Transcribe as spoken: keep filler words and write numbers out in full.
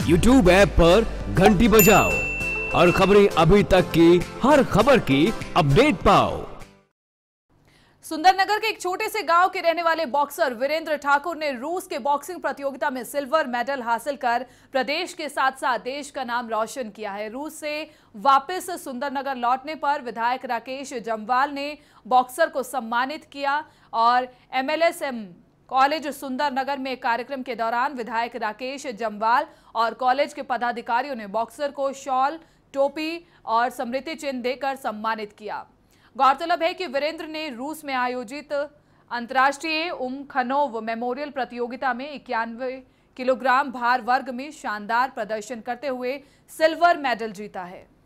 YouTube app पर घंटी बजाओ और खबरें अभी तक की हर खबर की अपडेट पाओ। सुंदरनगर के एक छोटे से गांव के रहने वाले बॉक्सर वीरेंद्र ठाकुर ने रूस के बॉक्सिंग प्रतियोगिता में सिल्वर मेडल हासिल कर प्रदेश के साथ साथ देश का नाम रोशन किया है। रूस से वापस सुंदरनगर लौटने पर विधायक राकेश जम्वाल ने बॉक्सर को सम्मानित किया और एमएलएसएम कॉलेज सुंदरनगर में एक कार्यक्रम के दौरान विधायक राकेश जम्वाल और कॉलेज के पदाधिकारियों ने बॉक्सर को शॉल, टोपी और स्मृति चिन्ह देकर सम्मानित किया। गौरतलब है कि वीरेंद्र ने रूस में आयोजित अंतर्राष्ट्रीय उमखनोव मेमोरियल प्रतियोगिता में इक्यानवे किलोग्राम भार वर्ग में शानदार प्रदर्शन करते हुए सिल्वर मेडल जीता है।